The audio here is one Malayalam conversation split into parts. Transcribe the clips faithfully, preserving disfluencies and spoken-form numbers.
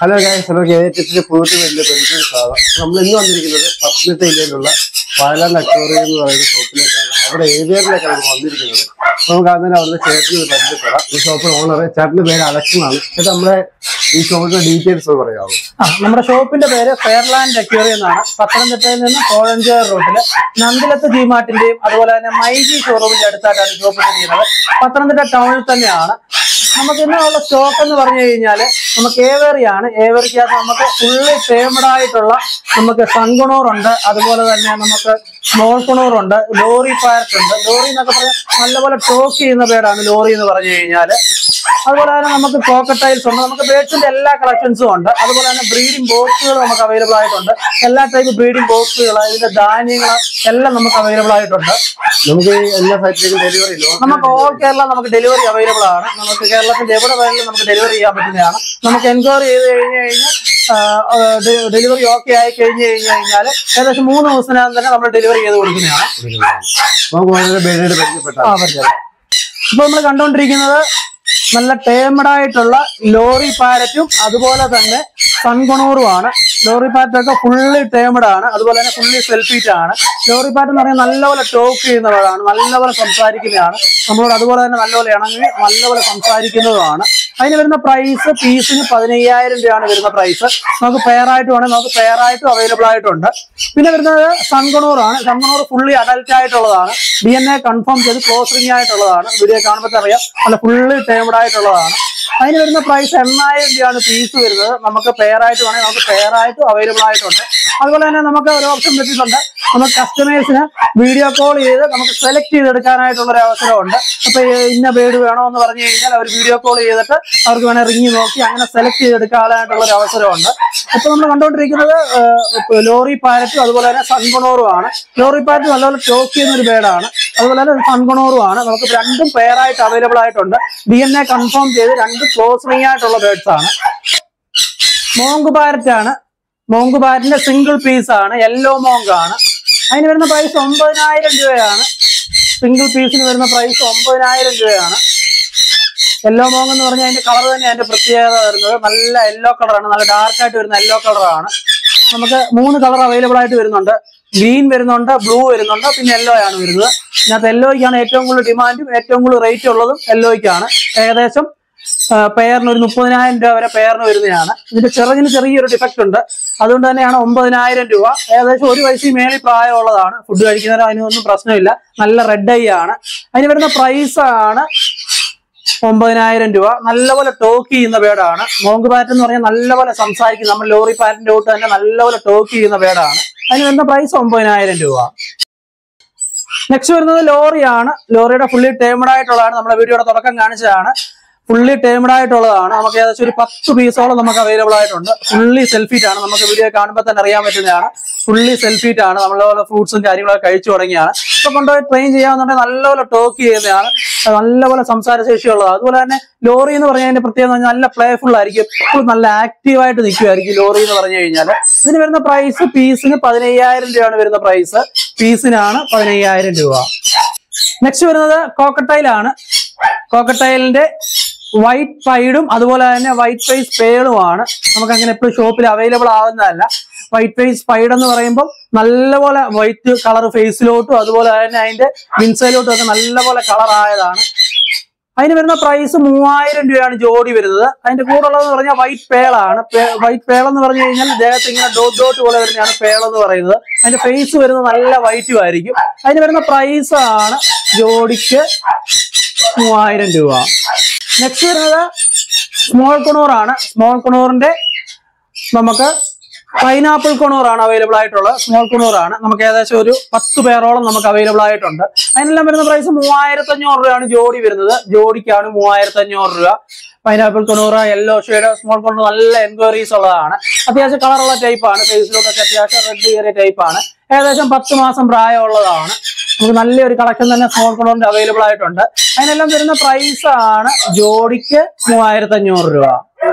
ഹലോ ഗൈസ്, ഹലോ ഗേറ്റിന്റെ പുതിയ വലിയ പരിപാടി സാധാ നമ്മൾ ഇന്ന് വന്നിരിക്കുന്നത് പത്തനംതിട്ട ജില്ലയിലുള്ള വയലാർ അക്വേറിയം എന്ന് പറയുന്ന ഷോപ്പിലേക്കാണ്. അവിടെ ഏവിയറിലേക്കാണ് നമ്മൾ വന്നിരിക്കുന്നത്. നമുക്ക് അതിന് അവിടുത്തെ ചേട്ടന് പരിചയപ്പെടാം. ഈ ഷോപ്പിൽ ഓണർ ചേട്ടന്റെ പേര് അലക്ഷൻ ആണ്. ചേട്ടാ, നമ്മുടെ ഈ ഷോപ്പിന്റെ ഡീറ്റെയിൽസ് പറയാമോ? ആ നമ്മുടെ ഷോപ്പിന്റെ പേര് ഫെയർലാൻഡ് അക്വേറിയം എന്നാണ്. പത്തനംതിട്ടയിൽ നിന്ന് കോഴഞ്ചേർ റോഡില് നന്ദിലത്ത് ജിമാർട്ടിന്റെയും അതുപോലെ തന്നെ മൈജി ഷോറൂമിന്റെ അടുത്തായിട്ടാണ് ഷോപ്പ് ചെയ്യുന്നത്. പത്തനംതിട്ട ടൗണിൽ തന്നെയാണ്. നമുക്ക് ഇന്നുള്ള സ്റ്റോക്ക് എന്ന് പറഞ്ഞു കഴിഞ്ഞാല് നമുക്ക് ഏവേറിയാണ്. ഏവേറിക്കകത്ത് നമുക്ക് ഫുള്ളി ടേമഡ് ആയിട്ടുള്ള നമുക്ക് സൺകുണൂറുണ്ട്, അതുപോലെ തന്നെ നമുക്ക് സ്മോൾ കുണൂറുണ്ട്, ലോറി പാരറ്റ് ഉണ്ട്. ലോറി എന്നൊക്കെ പറഞ്ഞാൽ നല്ലപോലെ ടോക്ക് ചെയ്യുന്ന ബേഡാണ് ലോറി എന്ന് പറഞ്ഞു കഴിഞ്ഞാല്. അതുപോലെ തന്നെ നമുക്ക് കോക്കട്ടൈൽസ് ഉണ്ട്. നമുക്ക് ബേഡ്സിന്റെ എല്ലാ കളക്ഷൻസും ഉണ്ട്. അതുപോലെ തന്നെ ബ്രീഡിംഗ് ബോക്സുകൾ നമുക്ക് അവൈലബിൾ ആയിട്ടുണ്ട്. എല്ലാ ടൈപ്പ് ബ്രീഡിംഗ് ബോക്സുകൾ, ഇതിന്റെ ധാന്യങ്ങൾ എല്ലാം നമുക്ക് അവൈലബിൾ ആയിട്ടുണ്ട്. നമുക്ക് എല്ലാ ഫാക്ടറിക്കും ഡെലിവറി നമുക്ക് ഓൾ കേരള നമുക്ക് ഡെലിവറി അവൈലബിൾ ആണ്. നമുക്ക് കേരളത്തിന്റെ എവിടെ വേണമെങ്കിലും നമുക്ക് ഡെലിവറി ചെയ്യാൻ പറ്റുന്നതാണ്. നമുക്ക് എൻക്വയറി ചെയ്ത് കഴിഞ്ഞ് കഴിഞ്ഞാൽ ഡെലിവറി ഓക്കെ ആയി കഴിഞ്ഞ് കഴിഞ്ഞ് കഴിഞ്ഞാൽ ഏകദേശം മൂന്ന് ദിവസത്തിനകം തന്നെ നമ്മൾ ഡെലിവറി ചെയ്ത് കൊടുക്കുന്നതാണ്. ഇപ്പൊ നമ്മൾ കണ്ടുകൊണ്ടിരിക്കുന്നത് നല്ല ടേമഡ് ആയിട്ടുള്ള ലോറി പാരറ്റും അതുപോലെ തന്നെ സൺകുണൂറുമാണ്. ലോറി പാരറ്റ് ഒക്കെ ഫുള്ളി ടേമഡ് ആണ്, അതുപോലെ തന്നെ ഫുള്ളി സെൽഫീറ്റ് ആണ്. ലോറി പാരറ്റ് എന്ന് പറഞ്ഞാൽ നല്ലപോലെ ടോക്ക് ചെയ്യുന്നവരാണ്, നല്ലപോലെ സംസാരിക്കുന്നതാണ് നമ്മളോട്. അതുപോലെ തന്നെ നല്ലപോലെ ഇണങ്ങി നല്ലപോലെ സംസാരിക്കുന്നതുമാണ്. അതിന് വരുന്ന പ്രൈസ് പീസിന് പതിനയ്യായിരം രൂപയാണ് വരുന്ന പ്രൈസ്. നമുക്ക് പെയറായിട്ട് വേണമെങ്കിൽ നമുക്ക് പെയറായിട്ടും അവൈലബിൾ ആയിട്ടുണ്ട്. പിന്നെ വരുന്നത് സൺകുണൂറാണ്. സൺകുണൂർ ഫുള്ളി അഡൽറ്റ് ആയിട്ടുള്ളതാണ്. ഡി എൻ എ കൺഫേം ചെയ്ത് ക്ലോസറിംഗ് ആയിട്ടുള്ളതാണ്. വീഡിയോ കാണുമ്പോൾ അറിയാം, നല്ല ഫുള്ളി ടേമഡ് ആയിട്ടുള്ളതാണ്. അതിന് വരുന്ന പ്രൈസ് എണ്ണായിരം രൂപയാണ് പീസ് വരുന്നത്. നമുക്ക് പെയറായിട്ട് വേണമെങ്കിൽ നമുക്ക് പെയറായിട്ടും അവൈലബിൾ ആയിട്ടുണ്ട്. അതുപോലെ തന്നെ നമുക്ക് ഒരു ഓപ്ഷൻ വെച്ചിട്ടുണ്ട്, നമുക്ക് കസ്റ്റമേഴ്സിന് വീഡിയോ കോൾ ചെയ്ത് നമുക്ക് സെലക്ട് ചെയ്തെടുക്കാനായിട്ടുള്ള ഒരു അവസരമുണ്ട്. അപ്പൊ ഇന്ന ബേഡ് വേണോ എന്ന് പറഞ്ഞു കഴിഞ്ഞാൽ അവർ വീഡിയോ കോൾ ചെയ്തിട്ട് അവർക്ക് വേണേൽ റിങ് നോക്കി അങ്ങനെ സെലക്ട് ചെയ്തെടുക്കാനായിട്ടുള്ള ഒരു അവസരമുണ്ട്. ഇപ്പൊ നമ്മൾ കണ്ടുകൊണ്ടിരിക്കുന്നത് ലോറി പാരറ്റും അതുപോലെ തന്നെ സൺകുണൂറും ആണ്. ലോറി പാരറ്റ് നല്ലപോലെ ടോക്ക് ചെയ്യുന്ന ഒരു ബേഡാണ്, അതുപോലെ തന്നെ സൺകുണൂറും ആണ്. നമുക്ക് രണ്ടും പെയറായിട്ട് അവൈലബിൾ ആയിട്ടുണ്ട്. ഡി എൻ എ കൺഫേം ചെയ്ത് രണ്ട് ക്ലോസ് റിംഗ് ആയിട്ടുള്ള ബേഡ്സ് ആണ്. മോങ്ക് പാരറ്റ് ആണ്. മോങ്ക് പാരറ്റിന്റെ സിംഗിൾ പീസ് ആണ്, യെല്ലോ മോങ്ക് ആണ്. അതിന് വരുന്ന പ്രൈസ് ഒമ്പതിനായിരം രൂപയാണ്. സിംഗിൾ പീസിന് വരുന്ന പ്രൈസ് ഒമ്പതിനായിരം രൂപയാണ്. യെല്ലോ മോങ് എന്ന് പറഞ്ഞാൽ അതിന്റെ കളർ തന്നെ അതിന്റെ പ്രത്യേകത വരുന്നത്. നല്ല യെല്ലോ കളറാണ്, നല്ല ഡാർക്ക് ആയിട്ട് വരുന്ന യെല്ലോ കളറാണ്. നമുക്ക് മൂന്ന് കളർ അവൈലബിൾ ആയിട്ട് വരുന്നുണ്ട്. ഗ്രീൻ വരുന്നുണ്ട്, ബ്ലൂ വരുന്നുണ്ട്, പിന്നെ യെല്ലോ ആണ് വരുന്നത്. ഇതിനകത്ത് യെല്ലോയ്ക്കാണ് ഏറ്റവും കൂടുതൽ ഡിമാൻഡും ഏറ്റവും കൂടുതൽ റേറ്റ് ഉള്ളതും യെല്ലോയ്ക്കാണ്. ഏകദേശം പെയറിന് ഒരു മുപ്പതിനായിരം രൂപ വരെ പെയറിന് വരുന്നതാണ്. ഇതിന്റെ ചിറകിന് ചെറിയൊരു ഡിഫക്റ്റ് ഉണ്ട്, അതുകൊണ്ട് തന്നെയാണ് ഒമ്പതിനായിരം രൂപ. ഏകദേശം ഒരു വയസ്സിൽ മേളിൽ പ്രായമുള്ളതാണ്. ഫുഡ് കഴിക്കുന്നവരും അതിനൊന്നും പ്രശ്നമില്ല. നല്ല റെഡ് ഐ ആണ്. അതിന് വരുന്ന പ്രൈസ് ആണ് ഒമ്പതിനായിരം രൂപ. നല്ലപോലെ ടോക്ക് ചെയ്യുന്ന ബേഡാണ്. മോങ്ക് പാരറ്റ് എന്ന് പറഞ്ഞാൽ നല്ലപോലെ സംസാരിക്കും. നമ്മൾ ലോറി പാരറ്റിന്റെ തൊട്ട് തന്നെ നല്ലപോലെ ടോക്ക് ചെയ്യുന്ന ബേഡാണ്. അതിന് വരുന്ന പ്രൈസ് ഒമ്പതിനായിരം രൂപ. നെക്സ്റ്റ് വരുന്നത് ലോറിയാണ്. ലോറിയുടെ ഫുള്ളി ടേമഡ് ആയിട്ടുള്ളതാണ്. നമ്മുടെ വീഡിയോയുടെ തുടക്കം കാണിച്ചതാണ്. ഫുള്ളി ടേമഡ് ആയിട്ടുള്ളതാണ്. നമുക്ക് ഏകദേശം ഒരു പത്ത് പീസോളം നമുക്ക് അവൈലബിൾ ആയിട്ടുണ്ട്. ഫുള്ളി സെൽഫീറ്റ് ആണ്. നമുക്ക് വീഡിയോ കാണുമ്പോൾ തന്നെ അറിയാൻ പറ്റുന്നതാണ്. ഫുള്ളി സെൽഫീറ്റ് ആണ്. നമ്മളെ ഫ്രൂട്ട്സും കാര്യങ്ങളൊക്കെ കഴിച്ചു തുടങ്ങിയാണ്. ഇപ്പൊ കൊണ്ടുപോയി ട്രെയിൻ ചെയ്യാവുന്നുണ്ടെങ്കിൽ നല്ലപോലെ ടോക്ക് ചെയ്യുന്നതാണ്, നല്ലപോലെ സംസാര ശേഷിയുള്ളതാണ്. അതുപോലെ തന്നെ ലോറി എന്ന് പറഞ്ഞതിന്റെ പ്രത്യേകത നല്ല പ്ലേഫുൾ ആയിരിക്കും, എപ്പോഴും നല്ല ആക്റ്റീവായിട്ട് നിൽക്കുമായിരിക്കും ലോറി എന്ന് പറഞ്ഞു കഴിഞ്ഞാൽ. ഇതിന് വരുന്ന പ്രൈസ് പീസിന് പതിനയ്യായിരം രൂപയാണ് വരുന്ന പ്രൈസ്. പീസിനാണ് പതിനയ്യായിരം രൂപ. നെക്സ്റ്റ് വരുന്നത് കോക്കട്ടൈലാണ്. കോക്കട്ടൈലിന്റെ വൈറ്റ് പൈഡും അതുപോലെ തന്നെ വൈറ്റ് ഫേസ് പേളുമാണ്. നമുക്ക് അങ്ങനെ എപ്പോഴും ഷോപ്പിൽ അവൈലബിൾ ആവുന്നതല്ല. വൈറ്റ് ഫേസ് പൈഡ് എന്ന് പറയുമ്പോൾ നല്ലപോലെ വൈറ്റ് കളർ ഫേസിലോട്ടും അതുപോലെ തന്നെ അതിന്റെ വിൻസൈലോട്ടും ഒക്കെ നല്ലപോലെ കളർ ആയതാണ്. അതിന് വരുന്ന പ്രൈസ് മൂവായിരം രൂപയാണ് ജോഡി വരുന്നത്. അതിന്റെ കൂടെ ഉള്ളതെന്ന് പറഞ്ഞാൽ വൈറ്റ് പേളാണ്. വൈറ്റ് പേൾ എന്ന് പറഞ്ഞു കഴിഞ്ഞാൽ ദേഹത്ത് ഇങ്ങനെ ഡോട്ട് ഡോട്ട് പോലെ വരുന്നതാണ് പേൾ എന്ന് പറയുന്നത്. അതിന്റെ ഫേസ് വരുന്നത് നല്ല വൈറ്റും ആയിരിക്കും. അതിന് വരുന്ന പ്രൈസ് ആണ് ജോഡിക്ക് മൂവായിരം രൂപ. നെക്സ്റ്റ് വരുന്നത് സ്മോൾ കുണൂറാണ്. സ്മോൾ കുണൂറിന്റെ നമുക്ക് പൈനാപ്പിൾ കുണൂറാണ് അവൈലബിൾ ആയിട്ടുള്ളത്. സ്മോൾ കുണൂറാണ്. നമുക്ക് ഏകദേശം ഒരു പത്ത് പേരോളം നമുക്ക് അവൈലബിൾ ആയിട്ടുണ്ട്. അതിനെല്ലാം വരുന്ന പ്രൈസ് മൂവായിരത്തി അഞ്ഞൂറ് രൂപയാണ് ജോഡി വരുന്നത്. ജോഡിക്കാണ് മൂവായിരത്തി അഞ്ഞൂറ് രൂപ. Pineapple conure, yellow shade, small conure നല്ല എൻക്വയറീസ് ഉള്ളതാണ്. അത്യാവശ്യം കളറുള്ള ടൈപ്പാണ്. ഫേസിലോട്ടൊക്കെ അത്യാവശ്യം റെഡ് കയറിയ ടൈപ്പാണ്. ഏകദേശം പത്ത് മാസം പ്രായമുള്ളതാണ്. നമുക്ക് നല്ലൊരു കളക്ഷൻ തന്നെ സ്മോൾ കുണൂറിന്റെ അവൈലബിൾ ആയിട്ടുണ്ട്. അതിനെല്ലാം വരുന്ന പ്രൈസ് ആണ് ജോഡിക്ക് മൂവായിരത്തി അഞ്ഞൂറ് രൂപ.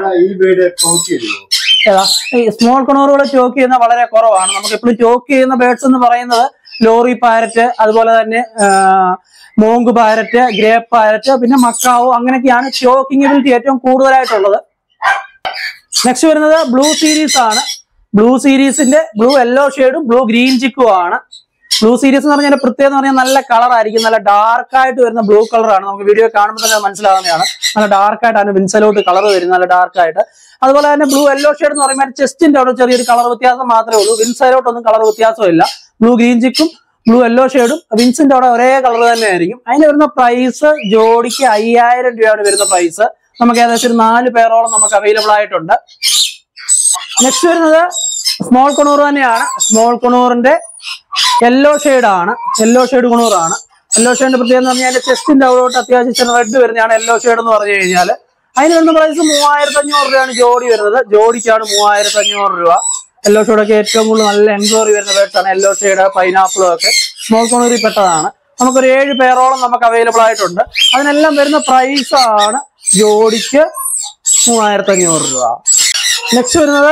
ഏതാ ഈ സ്മോൾ കുണൂറുകൾ ടോക്ക് ചെയ്യുന്ന വളരെ കുറവാണ്. നമുക്ക് എപ്പോഴും ടോക്ക് ചെയ്യുന്ന ബേഡ്സ് എന്ന് പറയുന്നത് ലോറി പാരറ്റ്, അതുപോലെ തന്നെ മോങ്ക് പാരറ്റ്, ഗ്രേപ്പ് പാരറ്റ്, പിന്നെ മക്കാവോ, അങ്ങനെയൊക്കെയാണ് ഷോക്കിംഗ് എബിലിറ്റി ഏറ്റവും കൂടുതലായിട്ടുള്ളത്. നെക്സ്റ്റ് വരുന്നത് ബ്ലൂ സീരീസ് ആണ്. ബ്ലൂ സീരീസിന്റെ ബ്ലൂ യെല്ലോ ഷെയ്ഡും ബ്ലൂ ഗ്രീൻ ചിക്കും ആണ്. ബ്ലൂ സീരീസ് എന്ന് പറഞ്ഞാൽ പ്രത്യേകത എന്ന് പറഞ്ഞാൽ നല്ല കളർ ആയിരിക്കും, നല്ല ഡാർക്ക് ആയിട്ട് വരുന്ന ബ്ലൂ കളറാണ്. നമുക്ക് വീഡിയോ കാണുമ്പോൾ തന്നെ മനസ്സിലാവുന്നതാണ്. നല്ല ഡാർക്ക് ആയിട്ടാണ് വിൻസലോട്ട് കളർ വരുന്നത്, നല്ല ഡാർക്ക് ആയിട്ട്. അതുപോലെ തന്നെ ബ്ലൂ യെല്ലോ ഷെയ്ഡ് എന്ന് പറയുമ്പോൾ ചെസ്റ്റിന്റെ അവിടെ ചെറിയൊരു കളർ വ്യത്യാസം മാത്രമേ ഉള്ളൂ. വിൻസലോട്ടൊന്നും കളർ വ്യത്യാസമില്ല. ബ്ലൂ ഗ്രീൻ ചിക്കും ബ്ലൂ യെല്ലോ ഷെയ്ഡും വിൻസിന്റെ അവിടെ ഒരേ കളർ തന്നെ ആയിരിക്കും. അതിന് വരുന്ന പ്രൈസ് ജോഡിക്ക് അയ്യായിരം രൂപയാണ് വരുന്ന പ്രൈസ്. നമുക്ക് ഏകദേശം ഒരു നാല് പേരോളം നമുക്ക് അവൈലബിൾ ആയിട്ടുണ്ട്. നെക്സ്റ്റ് വരുന്നത് സ്മോൾ കൊണൂർ തന്നെയാണ്. സ്മോൾ കൊണൂറിന്റെ യെല്ലോ ഷെയ്ഡാണ്. യെല്ലോ ഷെയ്ഡ് കൊണൂറാണ്. യെല്ലോ ഷെയ്ഡിന്റെ പ്രത്യേകത എന്ന് പറഞ്ഞാൽ ചെസ്റ്റിന്റെ അവിടോട്ട് അത്യാവശ്യം റെഡ് വരുന്നതാണ് യെല്ലോ ഷെയ്ഡ് എന്ന് പറഞ്ഞു കഴിഞ്ഞാൽ. അതിന് വരുന്ന പ്രൈസ് മൂവായിരത്തി അഞ്ഞൂറ് രൂപയാണ് ജോഡി വരുന്നത്. ജോഡിക്കാണ് മൂവായിരത്തി അഞ്ഞൂറ് രൂപ. യെല്ലോ ഷെയ്ഡൊക്കെ ഏറ്റവും കൂടുതൽ നല്ല എൻക്വയറി വരുന്ന ബേർഡ്സ് ആണ്. യെല്ലോ ഷെയ്ഡ്, പൈനാപ്പിളും ഒക്കെ സ്മോൾ കൊണൂറിൽ പെട്ടതാണ്. നമുക്കൊരു ഏഴ് പേരോളം നമുക്ക് അവൈലബിൾ ആയിട്ടുണ്ട്. അതിനെല്ലാം വരുന്ന പ്രൈസ് ആണ് ജോഡിക്ക് മൂവായിരത്തി അഞ്ഞൂറ് രൂപ. നെക്സ്റ്റ് വരുന്നത്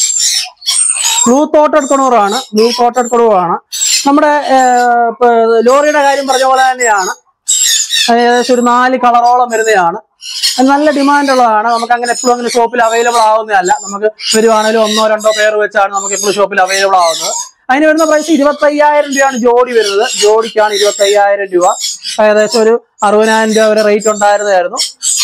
ബ്ലൂ തോട്ടഡ് കൊണൂറാണ്. ബ്ലൂ തോട്ടഡ് കൊണൂറാണ്. നമ്മുടെ ലോറിയുടെ കാര്യം പറഞ്ഞ പോലെ തന്നെയാണ്. ഏകദേശം ഒരു നാല് കളറോളം വരുന്നതാണ്. നല്ല ഡിമാൻഡ് ഉള്ളതാണ്. നമുക്ക് അങ്ങനെ എപ്പോഴും അങ്ങനെ ഷോപ്പിൽ അവൈലബിൾ ആവുന്നതല്ല. നമുക്ക് വരുവാണെങ്കിലും ഒന്നോ രണ്ടോ പേർ വെച്ചാണ് നമുക്ക് എപ്പോഴും ഷോപ്പിൽ അവൈലബിൾ ആവുന്നത്. അതിന് വരുന്ന പ്രൈസ് ഇരുപത്തി അയ്യായിരം രൂപയാണ് ജോഡി വരുന്നത്. ജോഡിക്കാണ് ഇരുപത്തി അയ്യായിരം രൂപ. ഏകദേശം ഒരു അറുപതിനായിരം രൂപ വരെ റേറ്റ് ഉണ്ടായിരുന്നായിരുന്നു.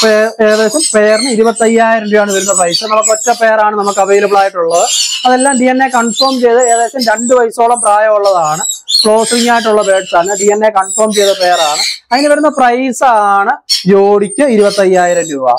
ഏകദേശം പെയറിന് ഇരുപത്തി അയ്യായിരം രൂപയാണ് വരുന്ന പ്രൈസ്. നമുക്ക് ഒറ്റ പെയറാണ് നമുക്ക് അവൈലബിൾ ആയിട്ടുള്ളത്. അതെല്ലാം ഡി എൻ എ കൺഫേം ചെയ്ത് ഏകദേശം രണ്ട് വയസ്സോളം പ്രായമുള്ളതാണ്. ക്ലോസിംഗ് ആയിട്ടുള്ള ബേർഡ്സ് ആണ്. ഡി എൻ എ കൺഫേം ചെയ്ത പെയറാണ്. അതിന് വരുന്ന പ്രൈസ് ആണ് ജോഡിക്ക് ഇരുപത്തി അയ്യായിരം രൂപ.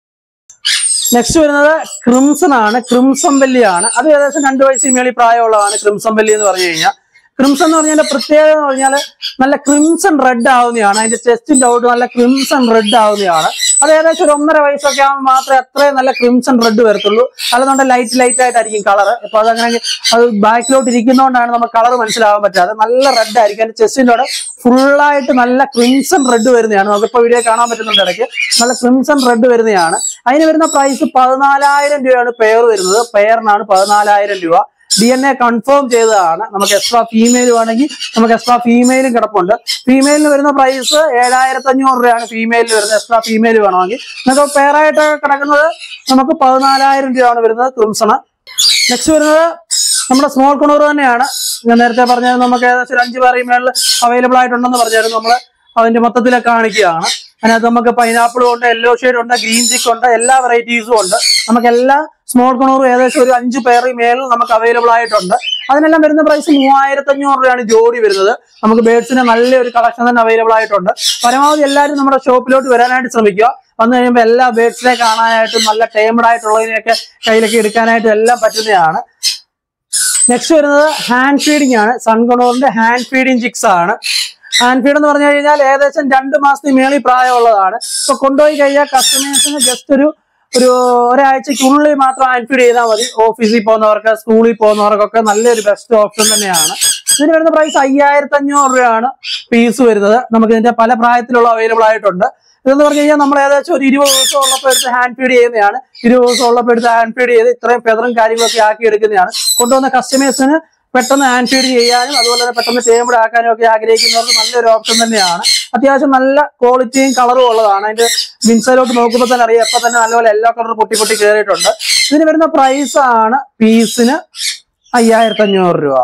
നെക്സ്റ്റ് വരുന്നത് ക്രിംസൺ ആണ്. ക്രിംസൺ വെല്ലിയാണ്. അത് ഏകദേശം രണ്ട് വയസ്സിന് മേളിൽ പ്രായമുള്ളതാണ് ക്രിംസൺ വെല്ലി എന്ന് പറഞ്ഞു കഴിഞ്ഞാൽ. ക്രിംസൺ എന്ന് പറഞ്ഞാൽ പ്രത്യേകത എന്ന് പറഞ്ഞാൽ നല്ല ക്രിംസൺ റെഡ് ആവുന്നതാണ്. അതിന്റെ ചെസ്റ്റിന്റെ ഔട്ട് നല്ല ക്രിംസൺ റെഡ് ആവുന്നതാണ്. അത് ഏകദേശം ഒരു ഒന്നര വയസ്സൊക്കെ ആകുമ്പോൾ മാത്രമേ അത്രയും നല്ല ക്രിംസൺ റെഡ് വരത്തുള്ളൂ. അല്ലെന്നുണ്ട് ലൈറ്റ് ലൈറ്റ് ആയിട്ടായിരിക്കും കളർ. അപ്പൊ അതങ്ങനെ അത് ബാക്കിലോട്ട് ഇരിക്കുന്നതുകൊണ്ടാണ് നമുക്ക് കളർ മനസ്സിലാവാൻ പറ്റാതെ. നല്ല റെഡ് ആയിരിക്കും. അതിന്റെ ചെസ്റ്റിന്റെ അവിടെ ഫുള്ളായിട്ട് നല്ല ക്രിംസൺ റെഡ് വരുന്നതാണ്. നമുക്കിപ്പോ വീഡിയോ കാണാൻ പറ്റുന്നുണ്ട് ഇടയ്ക്ക്. നല്ല ക്രിംസൺ റെഡ് വരുന്നതാണ്. അതിന് വരുന്ന പ്രൈസ് പതിനാലായിരം രൂപയാണ് പെയർ വരുന്നത്. പെയറിനാണ് പതിനാലായിരം രൂപ. ഡി എൻ എ കൺഫേം ചെയ്തതാണ്. നമുക്ക് എക്സ്ട്രാ ഫീമെയിൽ വേണമെങ്കിൽ നമുക്ക് എക്സ്ട്രാ ഫീമെയിലും കിടപ്പുണ്ട്. ഫീമെയിലിന് വരുന്ന പ്രൈസ് ഏഴായിരത്തി അഞ്ഞൂറ് രൂപയാണ് ഫീമെയിലിന് വരുന്നത്. എക്സ്ട്രാ ഫീമെയിൽ വേണമെങ്കിൽ നമുക്ക് പെയറായിട്ട് കിടക്കുന്നത് നമുക്ക് പതിനാലായിരം രൂപയാണ് വരുന്നത് ക്രിംസണ്. നെക്സ്റ്റ് വരുന്നത് നമ്മുടെ സ്മോൾ കൊണൂർ തന്നെയാണ്. ഞാൻ നേരത്തെ പറഞ്ഞത് നമുക്ക് ഏകദേശം ഒരു അഞ്ച് പേർ ഇമെയിൽ അവൈലബിൾ ആയിട്ടുണ്ടെന്ന് പറഞ്ഞായിരുന്നു. നമ്മൾ അതിന്റെ മൊത്തത്തിലെ കാണിക്കുകയാണ്. അതിനകത്ത് നമുക്ക് പൈനാപ്പിളും ഉണ്ട്, യെല്ലോ ഷെയ്ഡ് ഉണ്ട്, ഗ്രീൻ ചിക്ക് ഉണ്ട്, എല്ലാ വെറൈറ്റീസും ഉണ്ട്. നമുക്ക് എല്ലാ സ്മോൾ കൊണൂറും ഏകദേശം ഒരു അഞ്ച് പേർ മേളിൽ നമുക്ക് അവൈലബിൾ ആയിട്ടുണ്ട്. അതിനെല്ലാം വരുന്ന പ്രൈസ് മൂവായിരത്തി അഞ്ഞൂറ് രൂപയാണ് ജോഡി വരുന്നത്. നമുക്ക് ബേർഡ്സിന് നല്ലൊരു കളക്ഷൻ തന്നെ അവൈലബിൾ ആയിട്ടുണ്ട്. പരമാവധി എല്ലാവരും നമ്മുടെ ഷോപ്പിലോട്ട് വരാനായിട്ട് ശ്രമിക്കുക. വന്നു കഴിയുമ്പോൾ എല്ലാ ബേർഡ്സിനെ കാണാനായിട്ടും നല്ല ടേമഡ് ആയിട്ടുള്ളതിനെയൊക്കെ കയ്യിലൊക്കെ എടുക്കാനായിട്ടും എല്ലാം പറ്റുന്നതാണ്. നെക്സ്റ്റ് വരുന്നത് ഹാൻഡ് ഫീഡിംഗ് ആണ്. സൺകൊണൂറിന്റെ ഹാൻഡ് ഫീഡിംഗ് ചിക്സ് ആണ്. ഹാൻഡ് ഫീഡ് എന്ന് പറഞ്ഞു കഴിഞ്ഞാൽ ഏകദേശം രണ്ട് മാസത്തിന് മേളിൽ പ്രായമുള്ളതാണ്. ഇപ്പൊ കൊണ്ടുപോയി കഴിഞ്ഞാൽ കസ്റ്റമേഴ്സിന് ജസ്റ്റ് ഒരു ഒരു ഒരാഴ്ചക്കുള്ളിൽ മാത്രം ഹാൻഡ് ഫീഡ് ചെയ്താൽ മതി. ഓഫീസിൽ പോകുന്നവർക്ക്, സ്കൂളിൽ പോകുന്നവർക്കൊക്കെ നല്ലൊരു ബെസ്റ്റ് ഓപ്ഷൻ തന്നെയാണ്. ഇതിന് വരുന്ന പ്രൈസ് അയ്യായിരത്തി അഞ്ഞൂറ് രൂപയാണ് പീസ് വരുന്നത്. നമുക്ക് ഇതിന്റെ പല പ്രായത്തിലുള്ള അവൈലബിൾ ആയിട്ടുണ്ട്. ഇതെന്ന് പറഞ്ഞു കഴിഞ്ഞാൽ നമ്മൾ ഏകദേശം ഒരു ഇരുപത് ദിവസം ഉള്ളപ്പോൾ എടുത്ത് ഹാൻഡ് ഫീഡ് ചെയ്യുന്നതാണ്. ഇരുപത് ദിവസം ഉള്ളപ്പോൾ എടുത്ത് ഹാൻഡ് ഫീഡ് ചെയ്ത് ഇത്രയും ഫെദറും കാര്യങ്ങളൊക്കെ ആക്കി എടുക്കുന്നതാണ്. കൊണ്ടുവന്ന കസ്റ്റമേഴ്സിന് പെട്ടെന്ന് ഹാൻഡ് ഫീഡ് ചെയ്യാനും അതുപോലെ തന്നെ പെട്ടെന്ന് ടേബിൾ ആക്കാനും ഒക്കെ ആഗ്രഹിക്കുന്നവർക്ക് നല്ലൊരു ഓപ്ഷൻ തന്നെയാണ്. അത്യാവശ്യം നല്ല ക്വാളിറ്റിയും കളറും ഉള്ളതാണ്. അതിന്റെ വിൻസലോട്ട് നോക്കുമ്പോൾ തന്നെ അറിയാം എപ്പോൾ തന്നെ നല്ലപോലെ എല്ലാ കളറും പൊട്ടി പൊട്ടി കയറിയിട്ടുണ്ട്. ഇതിന് വരുന്ന പ്രൈസ് ആണ് പീസിന് അയ്യായിരത്തി അഞ്ഞൂറ് രൂപ.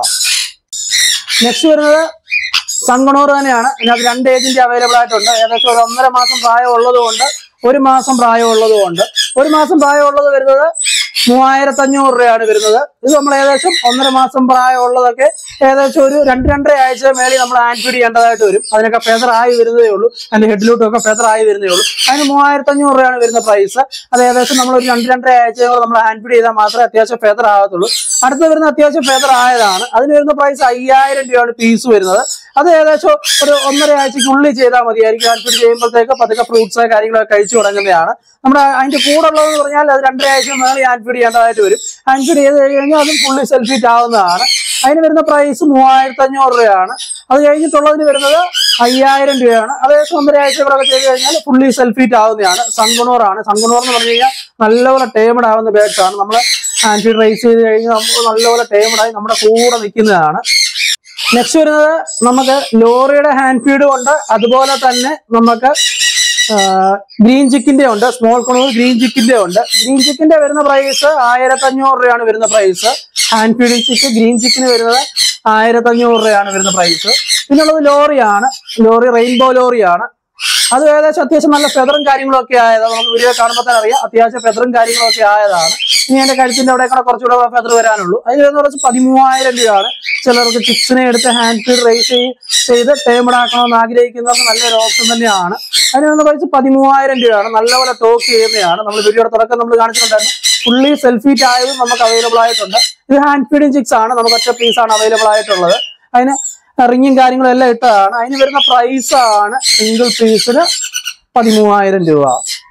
നെക്സ്റ്റ് വരുന്നത് സൺകൊണൂർ തന്നെയാണ്. ഇതിനകത്ത് രണ്ട് ഏജന്റ് അവൈലബിൾ ആയിട്ടുണ്ട്. ഏകദേശം ഒരു ഒന്നര മാസം പ്രായം ഉള്ളതുകൊണ്ട് ഒരു മാസം പ്രായമുള്ളതുകൊണ്ട് ഒരു മാസം പ്രായമുള്ളത് വരുന്നത് മൂവായിരത്തി അഞ്ഞൂറ് രൂപയാണ് വരുന്നത്. ഇത് നമ്മൾ ഏകദേശം ഒന്നര മാസം പ്രായമുള്ളതൊക്കെ ഏകദേശം ഒരു രണ്ട് രണ്ടര ആഴ്ച മേളിൽ നമ്മൾ ഹാൻഡ് ഫീഡ് ചെയ്യേണ്ടതായിട്ട് വരും. അതിനൊക്കെ ഫെദർ ആയി വരുന്നതേ ഉള്ളൂ. അതിന്റെ ഹെഡിലോട്ടും ഒക്കെ ഫെദർ ആയി വരുന്നേ ഉള്ളൂ. അതിന് മൂവായിരത്തി അഞ്ഞൂറ് രൂപയാണ് വരുന്ന പ്രൈസ്. അത് ഏകദേശം നമ്മൾ ഒരു രണ്ട് രണ്ടര ആഴ്ച നമ്മൾ ഹാൻഡ് ഫീഡ് ചെയ്താൽ മാത്രമേ അത്യാവശ്യം ഫെദർ ആകത്തുള്ളൂ. അടുത്ത് വരുന്ന അത്യാവശ്യം ഫെദർ ആയതാണ്. അതിന് വരുന്ന പ്രൈസ് അയ്യായിരം രൂപയാണ് പീസ് വരുന്നത്. അത് ഏകദേശം ഒരു ഒന്നര ആഴ്ചക്കുള്ളിൽ ചെയ്താൽ മതിയായിരിക്കും. ഹാൻഡ് ഫീഡ് ചെയ്യുമ്പോഴത്തേക്ക് പതുക്കെ ഫ്രൂട്ട്സ് കാര്യങ്ങളൊക്കെ കഴിച്ചു തുടങ്ങുന്നതാണ്. നമ്മുടെ അതിന്റെ കൂടെ ഉള്ളതെന്ന് പറഞ്ഞാൽ അത് രണ്ടര ആഴ്ച മേളിൽ ഹാൻഡ് ഫീഡ് ചെയ്യേണ്ടതായിട്ട് വരും. ഹാൻഡ് ഫീഡ് ചെയ്ത് കഴിഞ്ഞാൽ അതും ഫുള്ളി സെൽഫീറ്റ് ആവുന്നതാണ്. അതിന് വരുന്ന പ്രൈസ് മൂവായിരത്തി അഞ്ഞൂറ് രൂപയാണ്. അത് കഴിഞ്ഞിട്ടുള്ളതിന് വരുന്നത് അയ്യായിരം രൂപയാണ്. അതേസമയം ഒന്നര ആഴ്ചകളൊക്കെ ചെയ്ത് കഴിഞ്ഞാൽ ഫുള്ളി സെൽഫീറ്റ് ആവുന്നതാണ്. സൺകൊണൂർ ആണ്. സൺകൊണൂർ എന്ന് പറഞ്ഞു കഴിഞ്ഞാൽ നല്ലപോലെ ടേമഡ് ആവുന്ന ബേർഡ്സ് ആണ്. നമ്മൾ ഹാൻഡ് ഫീഡ് റൈസ് ചെയ്ത് കഴിഞ്ഞാൽ നമുക്ക് നല്ലപോലെ ടേമഡായി നമ്മുടെ കൂടെ നിൽക്കുന്നതാണ്. നെക്സ്റ്റ് വരുന്നത് നമുക്ക് ലോറിയുടെ ഹാൻഡ് ഫീഡും ഉണ്ട്. അതുപോലെ തന്നെ നമുക്ക് ഗ്രീൻ ചിക്കിന്റെ ഉണ്ട്, സ്മോൾ കൊണൂർ ഗ്രീൻ ചിക്കിന്റെ ഉണ്ട്. ഗ്രീൻ ചിക്കിന്റെ വരുന്ന പ്രൈസ് ആയിരത്തി അഞ്ഞൂറ് രൂപയാണ് വരുന്ന price. Hand feeding chick green ചിക്കിന് വരുന്നത് ആയിരത്തി അഞ്ഞൂറ് രൂപയാണ് വരുന്ന പ്രൈസ്. പിന്നുള്ളത് ലോറിയാണ്, ലോറി റെയിൻബോ ലോറിയാണ്. അത് ഏകദേശം അത്യാവശ്യം നല്ല ഫെദറും കാര്യങ്ങളും ഒക്കെ ആയതാണ്. നമുക്ക് വീഡിയോ കാണുമ്പോൾ തന്നെ അറിയാം അത്യാവശ്യം ഫെദറും കാര്യങ്ങളൊക്കെ ആയതാണ്. ഇനി എന്റെ കഴുത്തിന്റെ അവിടെ കൂടെ കുറച്ചുകൂടെ ഫെദർ വരാനുള്ളൂ. അതിന് കുറച്ച് പതിമൂവായിരം രൂപയാണ്. ചിലർക്ക് ചിക്സിനെ എടുത്ത് ഹാൻഡ് ഫീഡ് റേസ് ചെയ്ത് ടേമഡ് ആക്കണമെന്ന് ആഗ്രഹിക്കുന്നവർക്ക് നല്ലൊരു ഓപ്ഷൻ തന്നെയാണ്. അതിന് കുറച്ച് പതിമൂവായിരം രൂപയാണ്. നല്ലപോലെ ടോക്ക് ചെയ്യുന്നതാണ്. നമ്മൾ വീഡിയോയുടെ തുടക്കം നമ്മൾ കാണിച്ചിട്ടുണ്ടായിരുന്നു. ഫുള്ളി സെൽഫീറ്റ് ആയതും നമുക്ക് അവൈലബിൾ ആയിട്ടുണ്ട്. ഇത് ഹാൻഡ് ഫീഡിംഗ് ചിക്സ് ആണ്. നമുക്ക് ഒറ്റ പീസാണ് അവൈലബിൾ ആയിട്ടുള്ളത്. അതിന് റിങ്ങും കാര്യങ്ങളും എല്ലാം ഇട്ടതാണ്. അതിന് വരുന്ന പ്രൈസ് ആണ് സിംഗിൾ പീസിന് പതിമൂവായിരം രൂപ.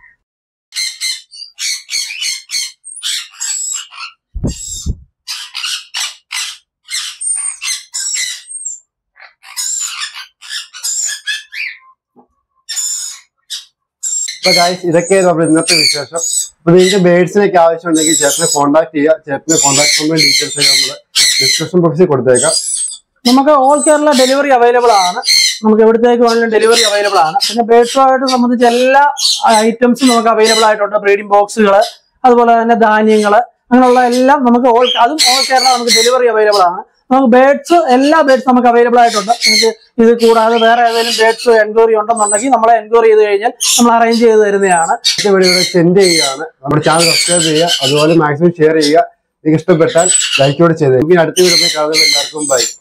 അപ്പൊ ഗൈസ് ഇതൊക്കെയാണ് നമ്മുടെ ഇന്നത്തെ വിശേഷം. അപ്പൊ നിങ്ങൾക്ക് ബേഡ്സിനൊക്കെ ആവശ്യമുണ്ടെങ്കിൽ ചേട്ടനെ കോൺടാക്ട് ചെയ്യുക. ചേട്ടനെ കോൺടാക്ട് ചെയ്യുന്ന ഡീറ്റെയിൽസ് ഒക്കെ നമ്മൾ ഡിസ്ക്രിപ്ഷൻ ബോക്സിൽ കൊടുത്തേക്കാം. നമുക്ക് ഓൾ കേരള ഡെലിവറി അവൈലബിൾ ആണ്. നമുക്ക് എവിടത്തേക്ക് വേണമെങ്കിലും ഡെലിവറി അവൈലബിൾ ആണ്. പിന്നെ ബേഡ്സുമായിട്ട് സംബന്ധിച്ച എല്ലാ ഐറ്റംസും നമുക്ക് അവൈലബിൾ ആയിട്ടുണ്ട്. ബ്രീഡിംഗ് ബോക്സുകൾ, അതുപോലെ തന്നെ ധാന്യങ്ങൾ, അങ്ങനെയുള്ള എല്ലാം നമുക്ക് ഓൾ അതും ഓൾ കേരള നമുക്ക് ഡെലിവറി അവൈലബിൾ ആണ്. നമുക്ക് ബേഡ്സ് എല്ലാ ബേഡ്സ് നമുക്ക് അവൈലബിൾ ആയിട്ടുണ്ട്. നിങ്ങൾക്ക് ഇത് കൂടാതെ വേറെ ഏതെങ്കിലും ബേഡ്സ് എൻക്വയറി ഉണ്ടെന്നുണ്ടെങ്കിൽ നമ്മളെ എൻക്വയറി ചെയ്ത് കഴിഞ്ഞാൽ നമ്മൾ അറേഞ്ച് ചെയ്ത് തരുന്നതാണ്. വീഡിയോ സെൻഡ് ചെയ്യുകയാണ്. നമ്മുടെ ചാനൽ സബ്സ്ക്രൈബ് ചെയ്യുക, അതുപോലെ മാക്സിമം ഷെയർ ചെയ്യുക. നിങ്ങൾക്ക് ഇഷ്ടപ്പെട്ടാൽ ലൈക്കോടെ ചെയ്ത് അടുത്ത വീഡിയോ കാണുന്നത് എല്ലാവർക്കും ബൈ.